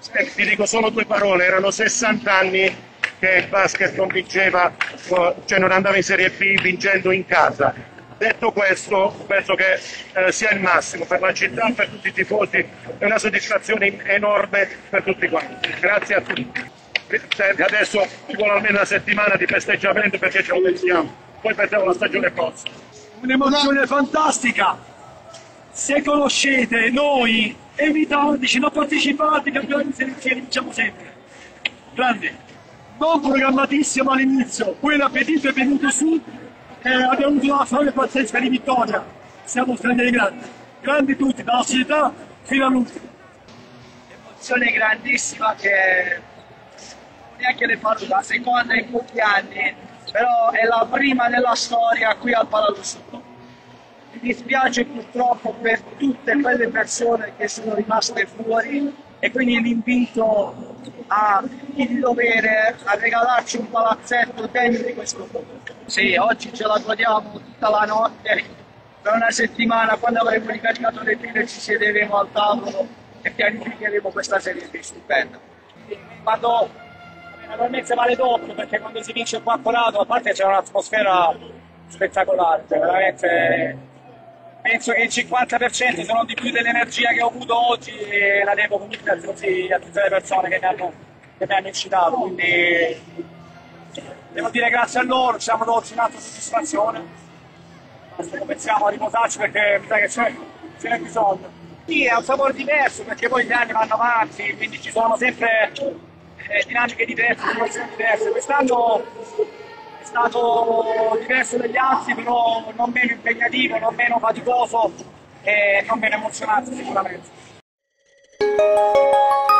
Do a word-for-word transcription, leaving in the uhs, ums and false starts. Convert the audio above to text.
Eh, ti dico solo due parole, erano sessanta anni che il basket non vinceva, cioè non andava in Serie B vincendo in casa. Detto questo, penso che eh, sia il massimo per la città, per tutti i tifosi, è una soddisfazione enorme per tutti quanti. Grazie a tutti. Adesso ci vuole almeno una settimana di festeggiamento perché ce lo pensiamo, poi perdiamo la stagione prossima. Un'emozione fantastica! Se conoscete noi, evitateci, non partecipate, campionati di selezione, diciamo sempre. Grande, non programmatissimo all'inizio, poi l'appetito è venuto su e abbiamo avuto una fame pazzesca di vittoria. Siamo stranieri grandi, grandi tutti, dalla società fino all'ultimo. Emozione grandissima che neanche le parlo, la seconda in pochi anni, però è la prima nella storia qui al Paladossoto. Mi dispiace purtroppo per tutte quelle persone che sono rimaste fuori e quindi l'invito a chi di dovere a regalarci un palazzetto degno di questo mondo. Sì, oggi ce la godiamo tutta la notte, per una settimana quando avremo ricaricato le pile ci siederemo al tavolo e pianificheremo questa serie di stupenda. Quando naturalmente vale doppio perché quando si vince il quattro a parte c'è un'atmosfera spettacolare, cioè veramente penso che il cinquanta per cento se non di più dell'energia che ho avuto oggi la devo comunque a, tutti, a tutte le persone che mi hanno, che mi hanno incitato, quindi devo dire grazie a loro, ci siamo dolci in alta soddisfazione, adesso pensiamo a riposarci perché mi sa che ce n'è bisogno. Sì, è un sapore diverso perché poi gli anni vanno avanti, quindi ci sono sempre eh, dinamiche diverse, situazioni diverse. Quest'anno è stato diverso dagli altri, però non meno impegnativo, non meno faticoso e non meno emozionante sicuramente.